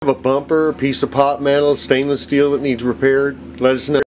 A bumper, a piece of pot metal, stainless steel that needs repaired, let us know.